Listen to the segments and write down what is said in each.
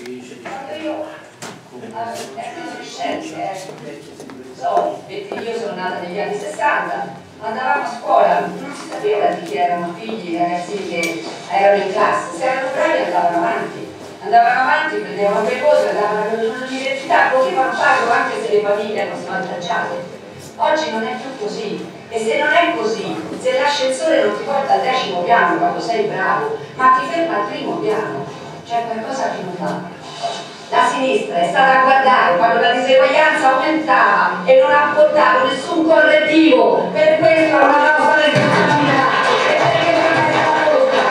Io sono nata negli anni 60, andavamo a scuola, non si sapeva di chi erano figli, ragazzini che erano in classe, se erano bravi andavano avanti, prendevano quei voci, andavano all'università, potevano farlo anche se le famiglie erano svantaggiate. Oggi non è più così, e se non è così, se l'ascensore non ti porta al 10° piano quando sei bravo, ma ti ferma al 1° piano, c'è qualcosa che non va. La sinistra è stata a guardare quando la diseguaglianza aumentava e non ha portato nessun correttivo, per questo è una nostra responsabilità e perché non è stata rotta.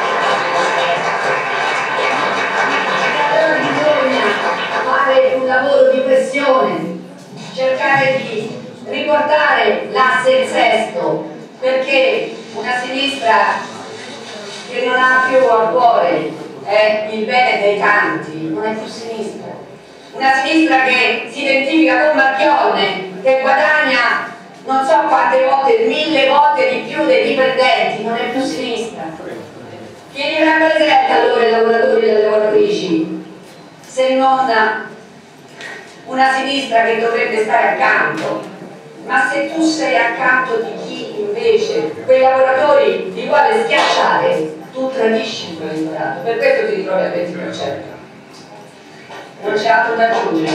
Allora bisogna fare un lavoro di pressione, cercare di riportare l'asse in sesto, perché una sinistra che non ha più a cuore il bene dei tanti non è più sinistra. Una sinistra che si identifica con Marchionne, che guadagna non so quante volte, 1000 volte di più dei dipendenti, non è più sinistra. Chi li rappresenta allora i lavoratori e le lavoratrici, se non una sinistra che dovrebbe stare accanto? Ma se tu sei accanto di chi invece quei lavoratori li vuole schiacciare, tu tradisci quell'elettorato, per questo ti ritrovi al 20%. Non c'è altro da aggiungere.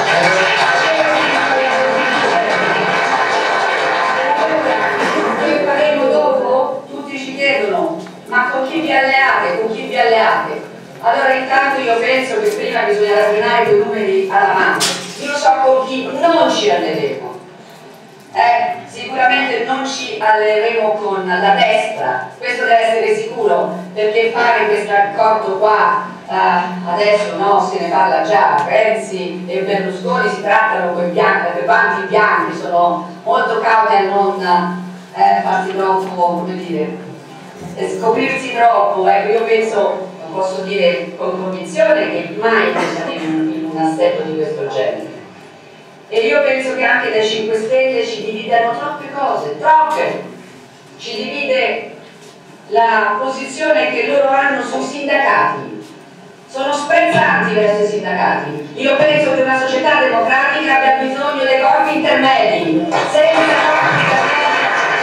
Noi faremo dopo, tutti ci chiedono, ma con chi vi alleate? Con chi vi alleate? Allora intanto io penso che prima bisogna ragionare con i numeri alla mano. Io so con chi non ci alleeremo. Sicuramente non ci alleeremo con la destra, questo deve essere sicuro, perché fare questo accordo qua adesso no, se ne parla già. Renzi e Berlusconi si trattano con i banchi bianchi, sono molto cauti a non farsi troppo, come dire, scoprirsi troppo. Ecco, io penso, posso dire con convinzione, che mai pensano in un assetto di questo genere. E io penso che anche dai 5 Stelle ci dividano troppe cose, troppe. Ci divide la posizione che loro hanno sui sindacati. Sono sprezzanti verso i sindacati. Io penso che una società democratica abbia bisogno dei corpi intermedi. Senza corpi intermedi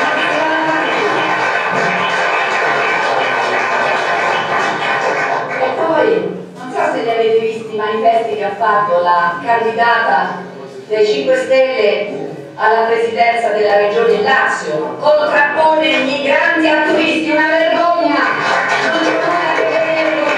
non si va avanti. E poi, non so se li avete visti i manifesti che ha fatto la candidata dei 5 Stelle alla presidenza della regione Lazio, contrappone migranti a turisti, una vergogna! Non c'è nulla che vedere con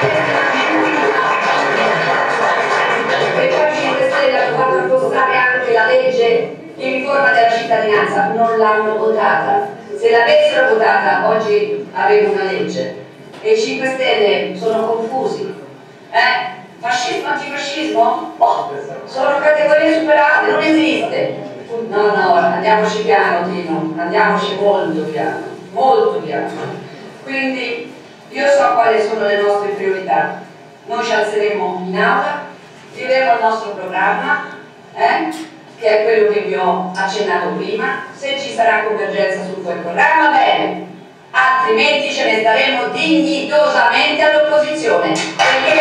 questa. E poi 5 Stelle hanno fatto appostare anche la legge di riforma della cittadinanza, non l'hanno votata. Se l'avessero votata oggi avremmo una legge. E i 5 Stelle sono confusi. Fascismo, antifascismo? Oh, sono categorie superate, non esiste. No, andiamoci piano, Tino, andiamoci molto piano, molto piano. Quindi io so quali sono le nostre priorità. Noi ci alzeremo in aula, diremo il nostro programma, che è quello che vi ho accennato prima. Se ci sarà convergenza su quel programma, bene. Altrimenti ce ne staremo dignitosamente all'opposizione, perché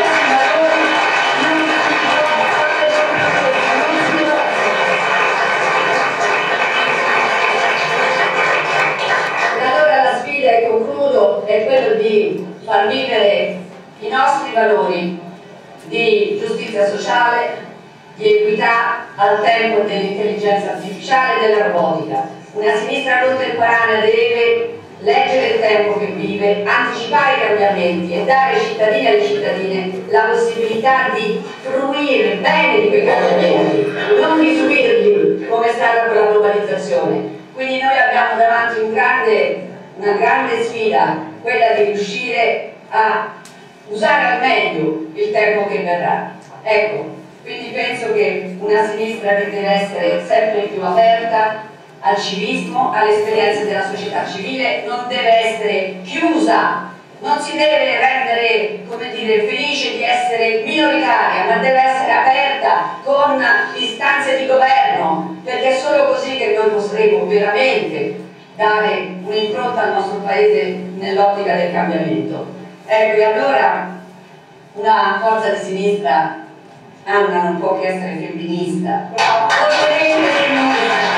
allora la sfida, e concludo, è quello di far vivere i nostri valori di giustizia sociale, di equità al tempo dell'intelligenza artificiale e della robotica. Una sinistra contemporanea deve leggere il tempo che vive, anticipare i cambiamenti e dare ai cittadini e alle cittadine la possibilità di fruire bene di quei cambiamenti, non di subirli come è stata con la globalizzazione. Quindi noi abbiamo davanti una grande sfida, quella di riuscire a usare al meglio il tempo che verrà. Ecco, quindi penso che una sinistra che deve essere sempre più aperta al civismo, alle esperienze della società civile, non deve essere chiusa, non si deve rendere, come dire, felice di essere minoritaria, ma deve essere aperta con istanze di governo, perché è solo così che noi potremo veramente dare un'impronta al nostro paese nell'ottica del cambiamento. Ecco, e allora una forza di sinistra, Anna non può che essere femminista, però voterete per noi.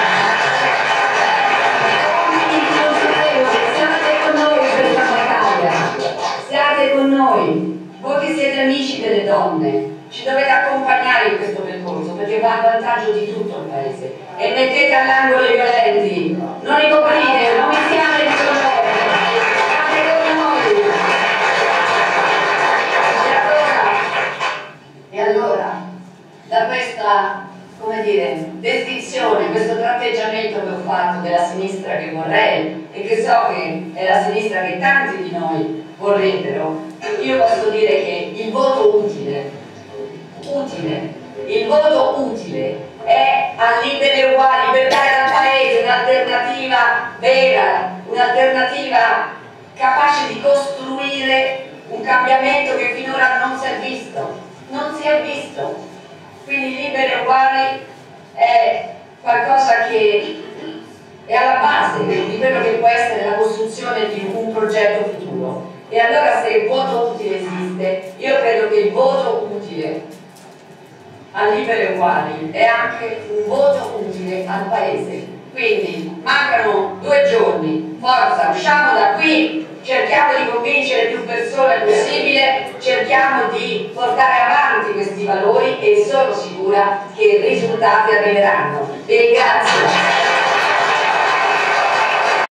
Siate con noi per questa battaglia, siate con noi, voi che siete amici delle donne, ci dovete accompagnare in questo percorso perché va a vantaggio di tutto il paese. E mettete all'angolo i violenti, non li coprite, non vi siate di colore, state con noi. E allora, da questa, come dire, descrizione, questo tratteggiamento che ho fatto della sinistra che vorrei e che so che è la sinistra che tanti di noi vorrebbero, io posso dire che il voto utile, il voto utile è a Liberi e Uguali per dare al paese un'alternativa vera, un'alternativa capace di costruire un cambiamento che finora non si è visto, quindi Liberi e Uguali è qualcosa che è alla base di quello che può essere la costruzione di un progetto futuro. E allora, se il voto utile esiste, io credo che il voto utile a Liberi e Uguali è anche un voto utile al paese. Quindi mancano 2 giorni, forza, usciamo da qui, cerchiamo di convincere più persone possibile, cerchiamo di portare avanti questi valori e sono sicura che i risultati arriveranno. Vi ringrazio.